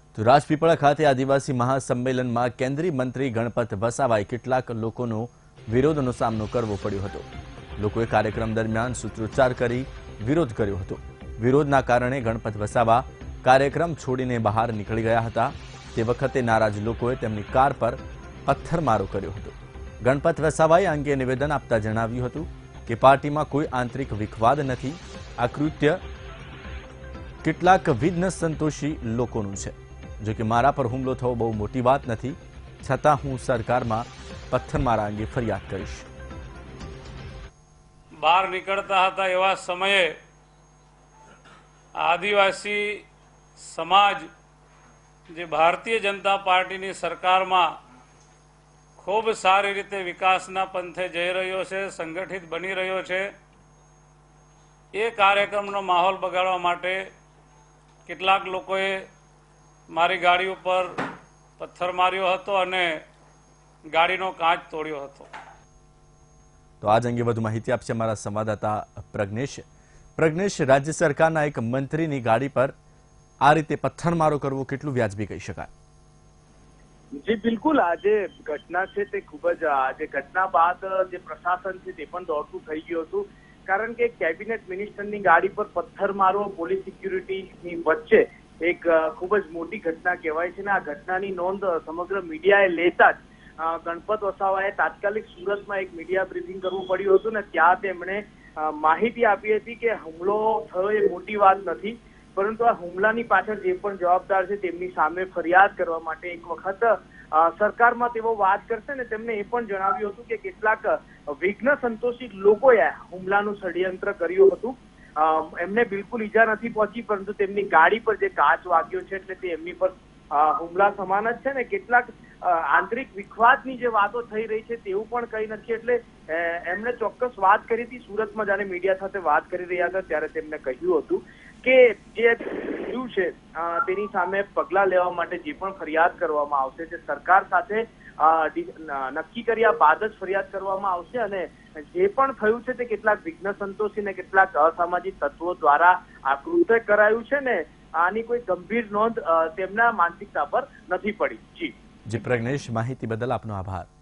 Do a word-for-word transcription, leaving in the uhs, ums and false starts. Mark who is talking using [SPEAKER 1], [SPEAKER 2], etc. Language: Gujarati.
[SPEAKER 1] તો રાજપીપળા ખાતે આદિવાસી મહાસંમેલનમાં કેન્દ્રીય મંત્રી ગણપત વસાવાએ કેટલાક લોકોનો વિરોધનો સામનો કરવો પડ્યો હતો। લોકોએ કાર્યક્રમ દરમિયાન સૂત્રોચ્ચાર કરી વિરોધ કર્યો હતો। વિરોધના કારણે ગણપત વસાવા કાર્યક્રમ છોડીને બહાર નીકળી ગયા હતા। તે વખતે નારાજ લોકોએ તેમની કાર પર પથ્થરમારો કર્યો હતો। ગણપત વસાવાએ આ અંગે નિવેદન આપતા જણાવ્યું હતું કે પાર્ટીમાં કોઈ આંતરિક વિખવાદ નથી। આ કૃત્ય કેટલાક વિઘ્ન સંતોષી લોકોનું છે। જો કે મારા પર હુમલો થવો બહુ મોટી વાત નથી, છતાં હું સરકારમાં પથ્થરમારા અંગે ફરિયાદ કરીશ।
[SPEAKER 2] બહાર નીકળતા હતા એવા સમયે આદિવાસી સમાજ જે ભારતીય જનતા પાર્ટીની સરકારમાં ખૂબ સારી રીતે વિકાસના પંથે જઈ રહ્યો છે, સંગઠિત બની રહ્યો છે, એ કાર્યક્રમનો માહોલ બગાડવા માટે કેટલાક લોકોએ મારી ગાડી ઉપર પથ્થર માર્યો હતો અને ગાડીનો કાચ તોડ્યો હતો।
[SPEAKER 1] તો આજ અંગે વધુ માહિતી આપશે અમારા સંવાદદાતા પ્રજ્ઞેશ। પ્રજ્ઞેશ, રાજ્ય સરકારના એક મંત્રીની ગાડી પર આ રીતે પથ્થરમારો કરવો કેટલું વ્યાજબી કહી શકાય?
[SPEAKER 3] જી બિલકુલ, આજે ઘટના છે તે ખૂબ જ આજે ઘટના બાદ જે પ્રશાસન છે તે પણ દોડતું થઈ ગયું હતું, કારણ કે કેબિનેટ મિનિસ્ટરની ગાડી પર પથ્થર મારવો પોલીસ સિક્યુરિટીની વચ્ચે એક ખૂબ જ મોટી ઘટના કહેવાય છે ને આ ઘટનાની નોંધ સમગ્ર મીડિયાએ લેતા જ ગણપત વસાવાએ તાત્કાલિક સુરતમાં એક મીડિયા બ્રીફિંગ કરવું પડ્યું હતું ને ત્યાં તેમણે માહિતી આપી હતી કે હુમલો થયો એ મોટી વાત નથી, પરંતુ આ હુમલાની પાછળ જે પણ જવાબદાર છે તેમની સામે ફરિયાદ કરવા માટે એક વખત સરકારમાં તેઓ વાત કરશે ને તેમને એ પણ જણાવ્યું હતું કે કેટલાક વિઘ્ન સંતોષી લોકોએ હુમલાનું ષડયંત્ર કર્યું હતું। એમને બિલકુલ ઈજા નથી પહોંચી, પરંતુ તેમની ગાડી પર જે કાચ વાગ્યો છે એટલે તે એમની પર હુમલા સમાન જ છે ને કેટલાક આંતરિક વિખવાદની જે વાતો થઈ રહી છે તેવું પણ કંઈ નથી। એટલે એમણે ચોક્કસ વાત કરી હતી સુરતમાં, જ્યારે મીડિયા સાથે વાત કરી રહ્યા હતા ત્યારે તેમને કહ્યું હતું કે જે થયું છે તેની સામે પગલાં લેવા માટે જે પણ ફરિયાદ કરવામાં આવશે તે સરકાર સાથે નક્કી કર્યા બાદ જ ફરિયાદ કરવામાં આવશે અને જે પણ થયું છે તે કેટલાક વિઘ્ન સંતોષી ને કેટલાક અસામાજિક તત્વો દ્વારા આ કૃત્ય કરાયું છે ને આની કોઈ ગંભીર નોંધ તેમના માનસિકતા પર નથી પડી। જી
[SPEAKER 1] જી પ્રજ્ઞેશ, માહિતી બદલ આપનો આભાર।